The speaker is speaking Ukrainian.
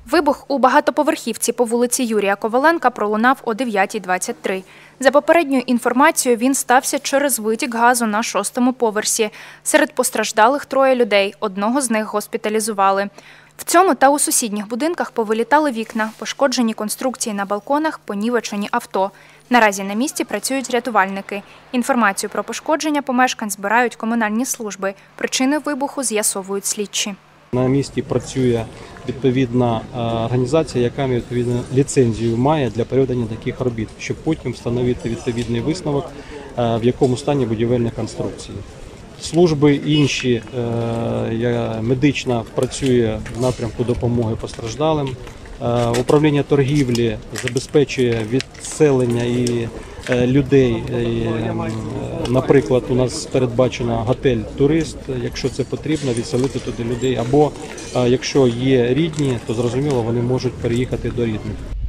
Вибух у багатоповерхівці по вулиці Юрія Коваленка пролунав о 9:23. За попередньою інформацією, він стався через витік газу на 6-му поверсі. Серед постраждалих 3 людей, одного з них госпіталізували. В цьому та у сусідніх будинках повилітали вікна, пошкоджені конструкції на балконах, понівечені авто. Наразі на місці працюють рятувальники. Інформацію про пошкодження помешкань збирають комунальні служби. Причини вибуху з'ясовують слідчі. На місці працює відповідна організація, яка відповідно ліцензію має для проведення таких робіт, щоб потім встановити відповідний висновок, в якому стані будівельні конструкції. Служби інші, медична працює в напрямку допомоги постраждалим. Управління торгівлі забезпечує відселення і людей. Наприклад, у нас передбачено готель «Турист», якщо це потрібно, відселити туди людей. Або якщо є рідні, то зрозуміло, вони можуть переїхати до рідних.